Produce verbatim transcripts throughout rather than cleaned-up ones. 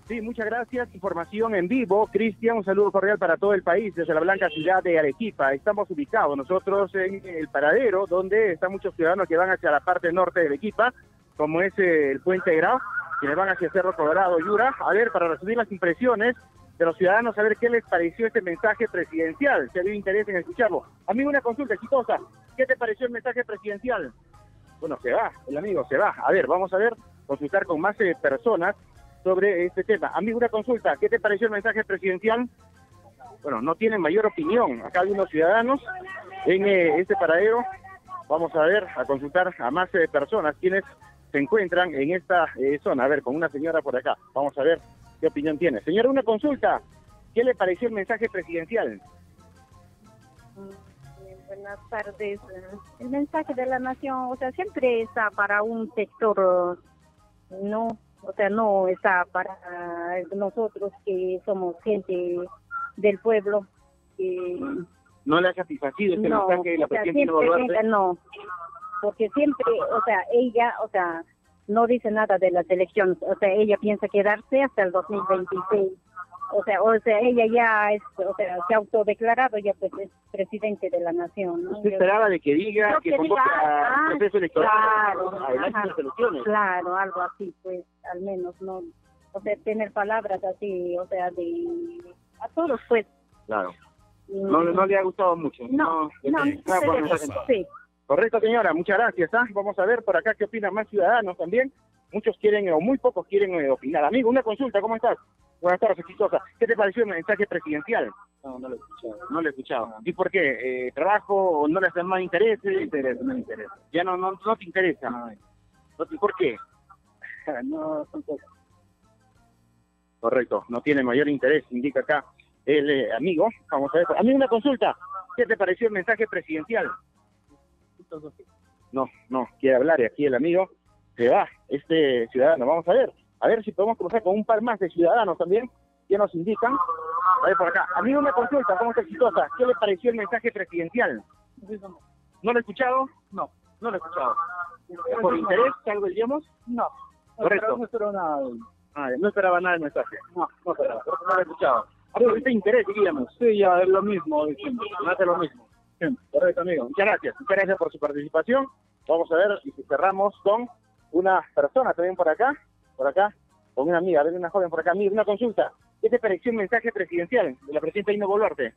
Sí, muchas gracias. Información en vivo. Cristian, un saludo cordial para todo el país desde la blanca ciudad de Arequipa. Estamos ubicados nosotros en el paradero donde están muchos ciudadanos que van hacia la parte norte de Arequipa, como es eh, el Puente Grau, que van hacia Cerro Colorado, Yura. A ver, para recibir las impresiones de los ciudadanos, a ver qué les pareció este mensaje presidencial, si había interés en escucharlo. Amigo, una consulta exitosa. ¿Qué te pareció el mensaje presidencial? Bueno, se va, el amigo se va. A ver, vamos a ver, consultar con más eh, personas sobre este tema. Amigo, una consulta, ¿qué te pareció el mensaje presidencial? Bueno, no tienen mayor opinión. Acá hay unos ciudadanos en eh, este paradero. Vamos a ver, a consultar a más eh, personas quienes se encuentran en esta eh, zona. A ver, con una señora por acá. Vamos a ver qué opinión tiene. Señora, una consulta. ¿Qué le pareció el mensaje presidencial? Buenas tardes. El mensaje de la nación, o sea, siempre está para un sector, no, o sea, no está para nosotros que somos gente del pueblo. Que ¿No le ha satisfacido este no, mensaje de la o sea, presidenta siempre Boluarte? venga, no, porque siempre, o sea, ella, o sea, no dice nada de las elecciones, o sea, ella piensa quedarse hasta el dos mil veintiséis. O sea, o sea, ella ya es, o sea, se ha autodeclarado ya pues es presidente de la nación, ¿no? ¿Usted esperaba de que diga Yo que que convoque diga, al ah, proceso electoral? claro, A las ajá, elecciones. claro, algo así, pues, al menos, ¿no? O sea, tener palabras así, o sea, de, a todos, pues. Claro. No, no le ha gustado mucho. No, no, no, este, ah, bueno, sí, sí. Correcto, señora, muchas gracias. ¿ah? Vamos a ver por acá qué opinan más ciudadanos también. Muchos quieren, o muy pocos quieren eh, opinar. Amigo, una consulta, ¿cómo estás? Buenas tardes, exitosa. ¿Qué te pareció el mensaje presidencial? No, no lo he escuchado. No lo he escuchado. ¿Y por qué? Eh, ¿Trabajo o no le hacen más interés? No me interesa, no me interesa. Ya no, no, no te interesa. No, No te- ¿Por qué? no, son cosas. Correcto, no tiene mayor interés, indica acá el eh, amigo. Vamos a ver. Amigo, una consulta. ¿Qué te pareció el mensaje presidencial? No, no, quiere hablar y aquí el amigo se va, este ciudadano. Vamos a ver, a ver si podemos cruzar con un par más de ciudadanos también que nos indican. A ver por acá. Amigo, una consulta, ¿cómo está exitosa? ¿Qué le pareció el mensaje presidencial? ¿No lo he escuchado? No, No lo he escuchado. ¿Por interés, algo diríamos? no. Correcto. No espero nada. Ah, no esperaba nada del mensaje. No, no esperaba. No lo he escuchado. Amigo, este interés, diríamos. Sí, ya es lo mismo. Diciendo. No hace lo mismo. Correcto, amigo. Muchas gracias. Muchas gracias por su participación. Vamos a ver y si cerramos con una persona también por acá, por acá, con una amiga, a ver, una joven por acá. Amiga, una consulta. ¿Qué te pareció el mensaje presidencial de la presidenta Dina Boluarte?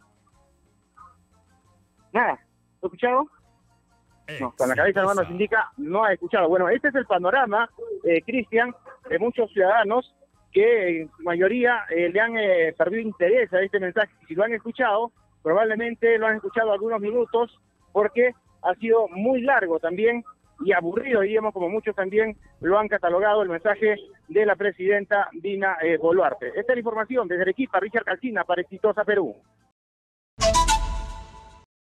Nada. ¿Lo he escuchado? No, con la cabeza hermano nos indica, no ha escuchado. Bueno, este es el panorama, eh, Cristian, de muchos ciudadanos que en su mayoría eh, le han eh, perdido interés a este mensaje. Si lo han escuchado, probablemente lo han escuchado algunos minutos, porque ha sido muy largo también y aburrido, diríamos, como muchos también lo han catalogado, el mensaje de la presidenta Dina eh, Boluarte. Esta es la información desde Arequipa, Richard Calcina, para Exitosa Perú.